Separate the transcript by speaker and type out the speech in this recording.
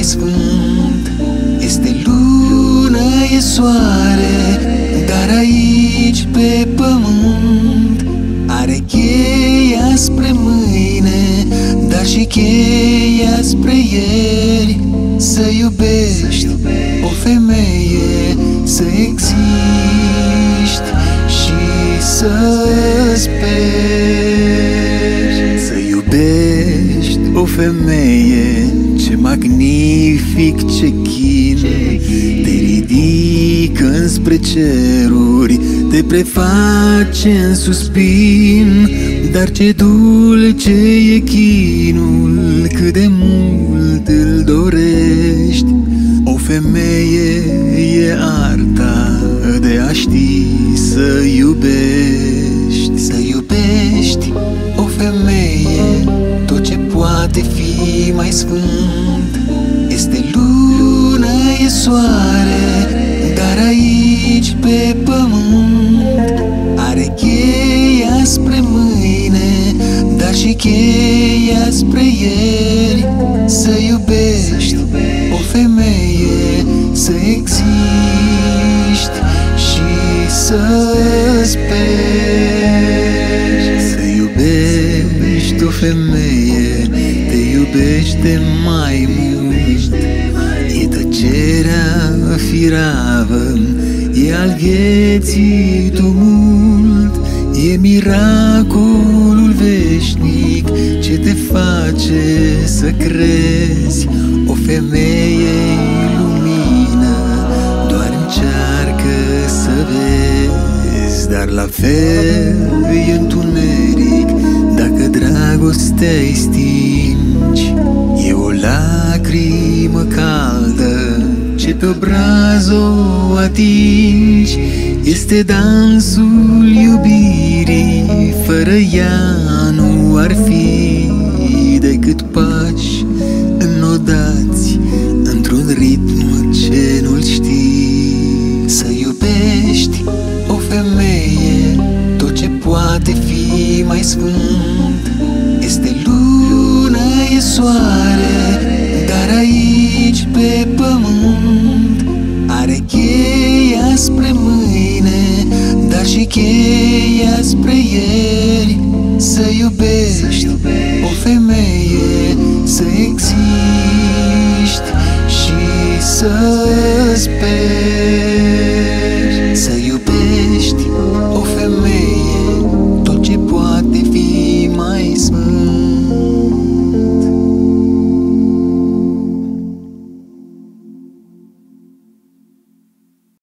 Speaker 1: sfânt. Este lună, e soare, dar aici pe pământ are cheia spre mâine, dar și cheia spre ieri. Să iubești o femeie, să existi și să speri. Să iubești o femeie, ce magnific, ce chin. Te ridică înspre ceruri, te preface în suspin. Dar ce dulce e chinul, cât de mult îl dorești. O femeie e arta de a ști să iubești. Să iubești o femeie, tot ce poate fi mai sfânt. Este lună, e soare, dar aici pe pământ are cheia spre mâine, dar și cheia spre ieri. Să iubești o femeie, să existi și să speri. Să iubești o femeie, te iubește mai mult. E tăcerea firavă, e al vieții tumult. E miracolul veșnic ce te face să crezi. O femeie-i lumină, doar încearcă să vezi. Dar la fel e întuneric dacă dragostea-i stingi. E o lacrimă caldă ce pe obraz o atingi. Este dansul iubirii, fără ea nu ar fi decât pași înnodați într-un ritm ce nu-l știi. Să iubești o femeie, tot ce poate fi mai sfânt. Este lună, e soare, dar aici pe pământ are cheia spre mâine, dar și cheia spre ieri. Să iubești o femeie, să existi și să speri.